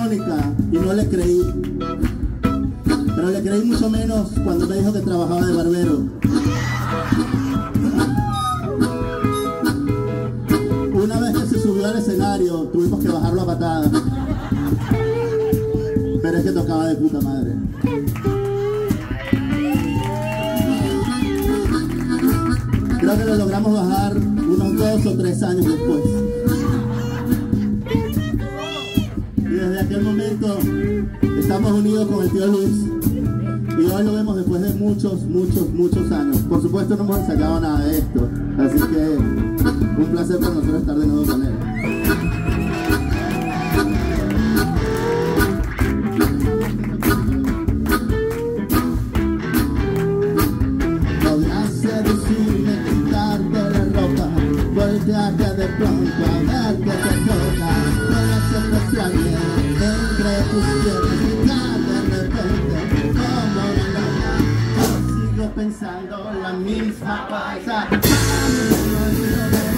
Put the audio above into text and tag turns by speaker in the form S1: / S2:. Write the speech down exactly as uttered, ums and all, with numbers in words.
S1: Mónica y no le creí. Pero le creí mucho menos cuando me dijo que trabajaba de barbero. Una vez que se subió al escenario, tuvimos que bajarlo a patadas. Pero es que tocaba de puta madre. Creo que lo logramos bajar unos dos o tres años después. Y desde aquel momento estamos unidos con el tío Luis. Y hoy lo vemos después de muchos, muchos, muchos años. Por supuesto no hemos ensayado nada de esto. Así que un placer para nosotros estar de nuevo con él. Podrás seducirme, quitarte la ropa, voltearte de pronto a ver que te toca. Puedes apreciarme entre tus piernas y de repente como una loca. Yo sigo pensando la misma cosa.